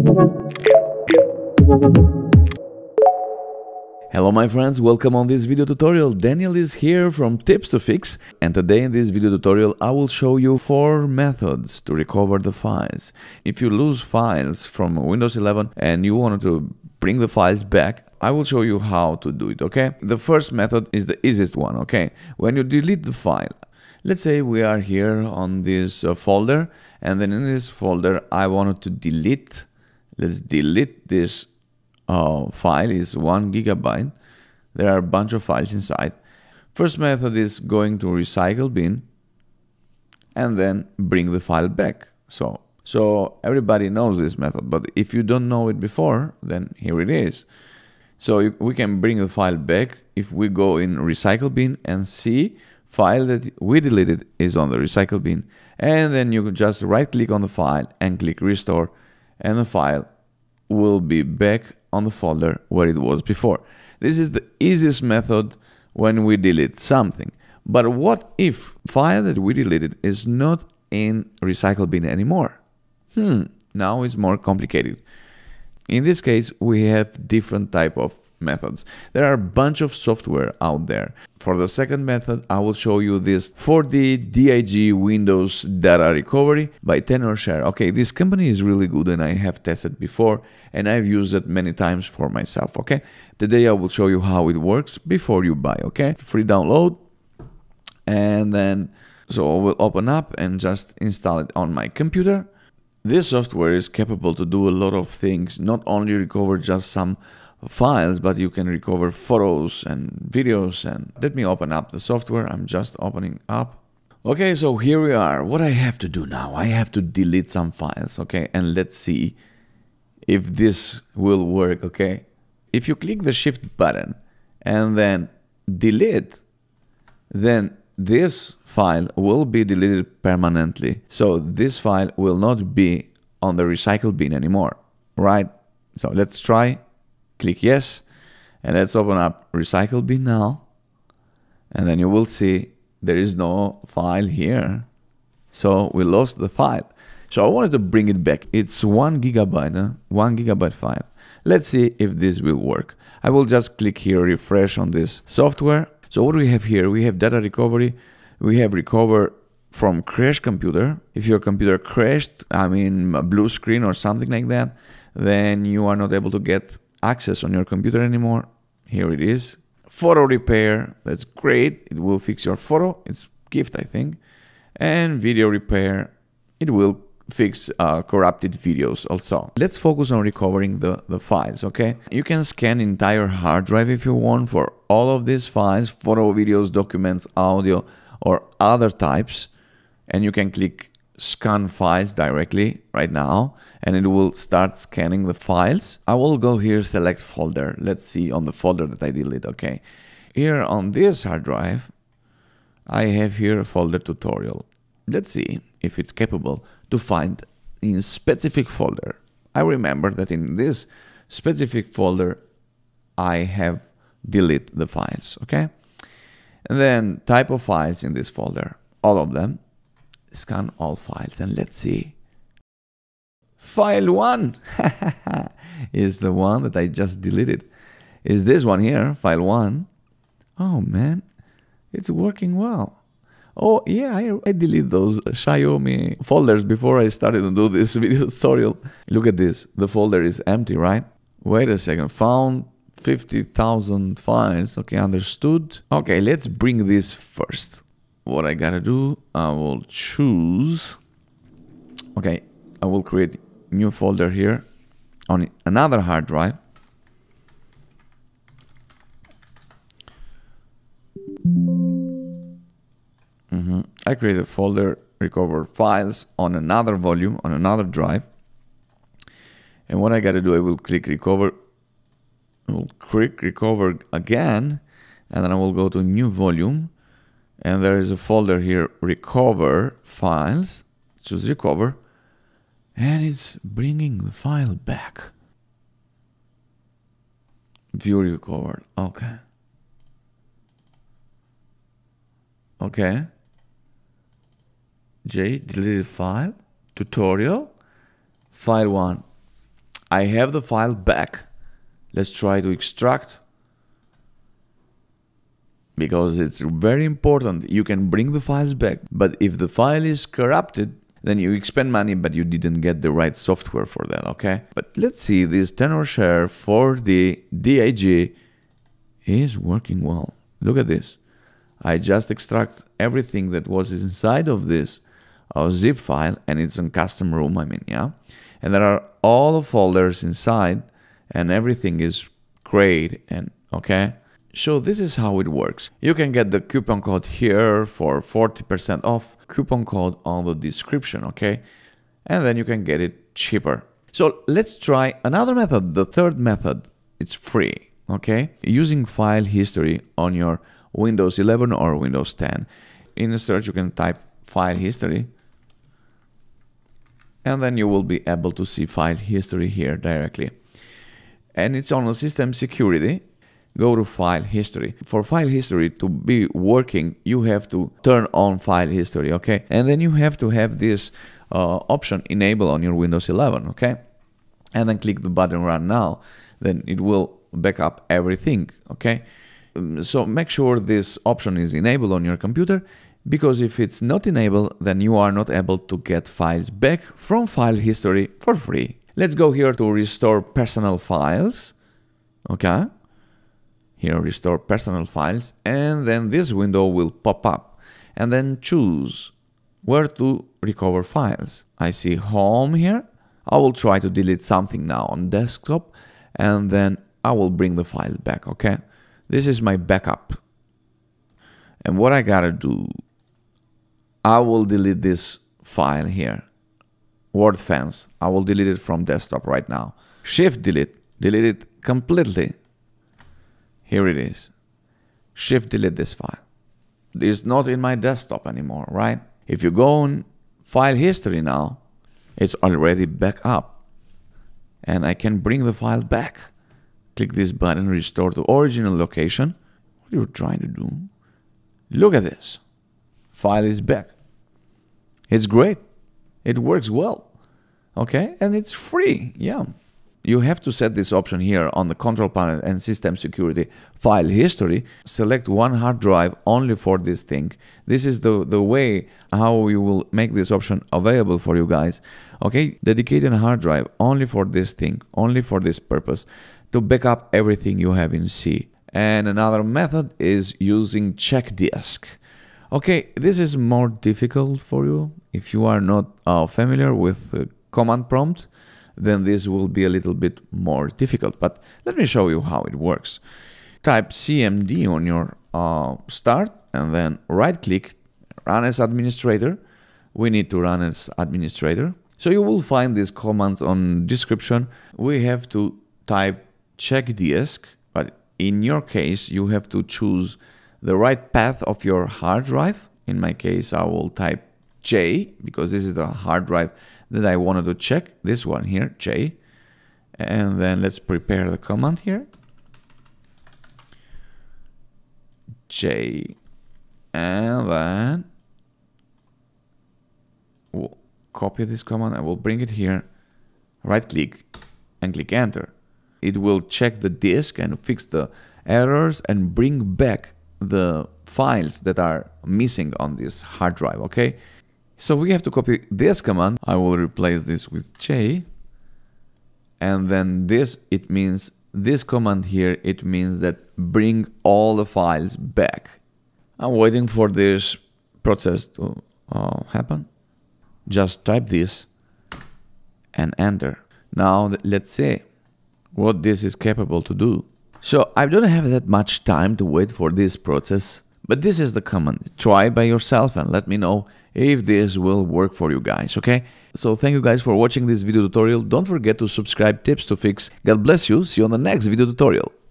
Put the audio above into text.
Hello my friends, welcome on this video tutorial. Daniel is here from Tips to Fix, and today in this video tutorial I will show you 4 methods to recover the files. If you lose files from Windows 11 and you want to bring the files back, I will show you how to do it, okay? The first method is the easiest one, okay? When you delete the file, let's say we are here on this folder, and then in this folder I wanted to delete, let's delete this file is 1 gigabyte. There are a bunch of files inside. First method is going to recycle bin and then bring the file back. So everybody knows this method, but if you don't know it before, then here it is. So we can bring the file back if we go in recycle bin and see file that we deleted is on the recycle bin, and then you can just right click on the file and click restore, and the file will be back on the folder where it was before. This is the easiest method when we delete something. But what if file that we deleted is not in recycle bin anymore? Now it's more complicated. In this case, we have different type of methods. There are a bunch of software out there. For the second method, I will show you this 4DDiG Windows Data Recovery by Tenorshare. Okay, this company is really good and I have tested before and I've used it many times for myself, okay? Today I will show you how it works before you buy, okay? Free download, and then so I will open up and just install it on my computer. This software is capable to do a lot of things, not only recover just some files, but you can recover photos and videos. And let me open up the software. I'm just opening up. Okay, so here we are. What I have to do now, I have to delete some files, okay? And let's see if this will work, okay? If you click the shift button and then delete, then this file will be deleted permanently. So this file will not be on the recycle bin anymore, right? So let's try. Click yes, and let's open up recycle bin now, and then you will see there is no file here, so we lost the file. So I wanted to bring it back. It's 1 gigabyte, 1 gigabyte file. Let's see if this will work. I will just click here refresh on this software. So what we have here, we have data recovery, we have recover from crash computer. If your computer crashed, I mean a blue screen or something like that, then you are not able to get access on your computer anymore. Here it is. Photo repair, that's great, it will fix your photo, it's gift I think. And video repair, it will fix corrupted videos also. Let's focus on recovering the files, okay? You can scan entire hard drive if you want for all of these files, photo, videos, documents, audio or other types, and you can click scan files directly right now and it will start scanning the files. I will go here, select folder. Let's see on the folder that I delete, okay? Here on this hard drive, I have here a folder tutorial. Let's see if it's capable to find in specific folder. I remember that in this specific folder, I have delete the files, okay? And then type of files in this folder, all of them. Scan all files and let's see. File 1 is the one that I just deleted. Is this one here, file 1. Oh man, it's working well. Oh yeah, I delete those Xiaomi folders before I started to do this video tutorial. Look at this, the folder is empty, right? Wait a second, found 50,000 files. Okay, understood. Okay, let's bring this first. What I gotta do, I will choose, okay, I will create new folder here on another hard drive. I create a folder, recover files on another volume, on another drive. And what I gotta do, I will click recover, I will click recover again, and then I will go to new volume. And there is a folder here, recover files, choose recover, and it's bringing the file back. View recovered, okay. Okay. J, deleted file, tutorial, file 1. I have the file back. Let's try to extract, because it's very important. You can bring the files back, but if the file is corrupted, then you expend money, but you didn't get the right software for that, okay? But let's see, this Tenorshare 4DDiG is working well. Look at this. I just extract everything that was inside of this zip file, and it's in custom room, yeah? And there are all the folders inside, and everything is great, and okay? So this is how it works. You can get the coupon code here for 40% off, coupon code on the description, okay? And then you can get it cheaper. So let's try another method, the third method. It's free, okay? Using file history on your Windows 11 or Windows 10. In the search you can type file history, and then you will be able to see file history here directly. And it's on the system security. Go to file history. For file history to be working, you have to turn on file history, okay? And then you have to have this option enable on your Windows 11, okay? And then click the button run now. Then it will back up everything, okay? So make sure this option is enabled on your computer, because if it's not enabled, then you are not able to get files back from file history for free. Let's go here to restore personal files, okay? Here, restore personal files, and then this window will pop up, and then choose where to recover files. I see home here. I will try to delete something now on desktop, and then I will bring the file back, okay? This is my backup. And what I gotta do, I will delete this file here, Word Fence. I will delete it from desktop right now. Shift delete, delete it completely. Here it is. Shift delete this file. It's not in my desktop anymore, right? If you go on file history now, it's already back up. And I can bring the file back. Click this button, restore to original location. What are you trying to do? Look at this. File is back. It's great. It works well. Okay? And it's free. Yeah. You have to set this option here on the control panel and system security file history. Select one hard drive only for this thing. This is the way how we will make this option available for you guys. Okay, dedicate a hard drive only for this thing, only for this purpose, to back up everything you have in C. And another method is using CHKDSK. Okay, this is more difficult for you. If you are not familiar with command prompt, then this will be a little bit more difficult, but let me show you how it works. Type CMD on your start, and then right click, run as administrator. We need to run as administrator. So you will find these commands on description. We have to type CHKDSK, but in your case you have to choose the right path of your hard drive. In my case I will type J, because this is the hard drive that I wanted to check, this one here, J. And then let's prepare the command here. J. And then we'll copy this command. I will bring it here, right click and click enter. It will check the disk and fix the errors and bring back the files that are missing on this hard drive, okay? So we have to copy this command. I will replace this with J. And then this, it means this command here, it means that bring all the files back. I'm waiting for this process to happen. Just type this and enter. Now let's see what this is capable to do. So I don't have that much time to wait for this process, but this is the command. Try by yourself and let me know if this will work for you guys, okay? So thank you guys for watching this video tutorial. Don't forget to subscribe Tips to Fix. God bless you. See you on the next video tutorial.